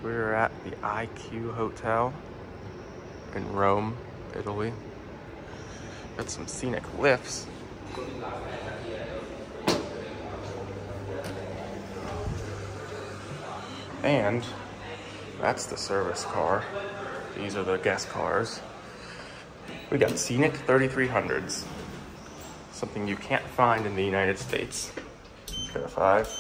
We're at the IQ Hotel in Rome, Italy. Got some scenic lifts. And that's the service car. These are the guest cars. We got scenic 3300s. Something you can't find in the United States. Got a 5.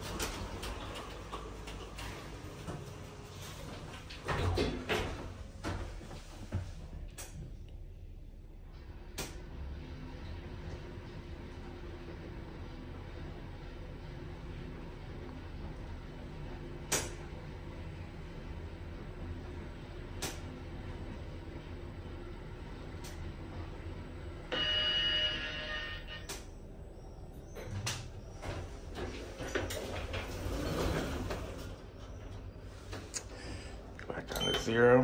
Back down to 0.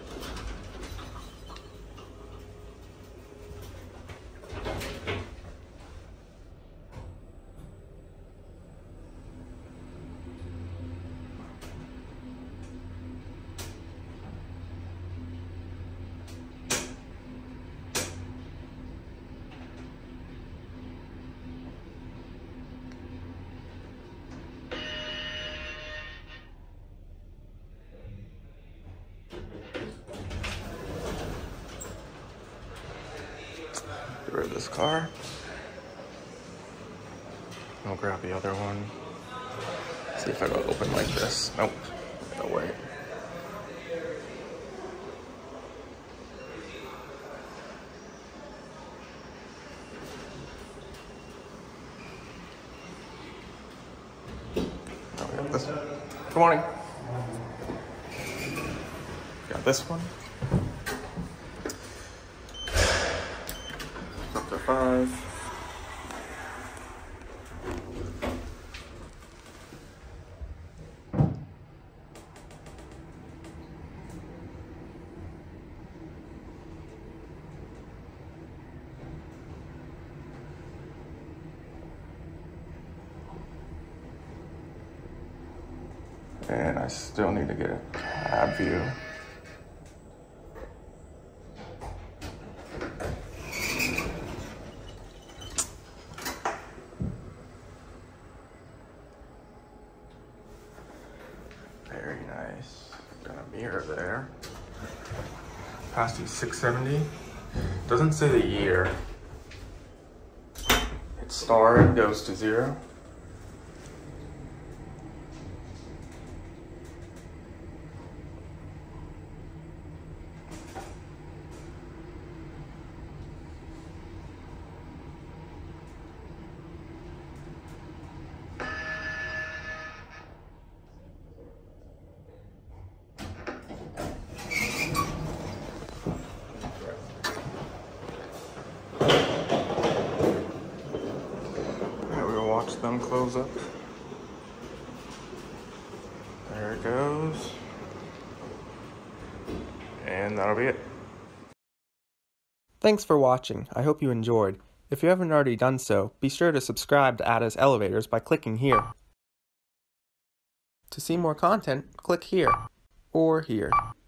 Get rid of this car. I'll grab the other one. See if I go open like this. Nope. No way. Oh, we got this one. Good morning. Got this one. Up to 5. And I still need to get a cab view. Very nice. Got a mirror there. Capacity 670. Doesn't say the year. It's starred, goes to 0. Watch them close up. There it goes. And that'll be it. Thanks for watching. I hope you enjoyed. If you haven't already done so, be sure to subscribe to Ada's Elevators by clicking here. To see more content, click here or here.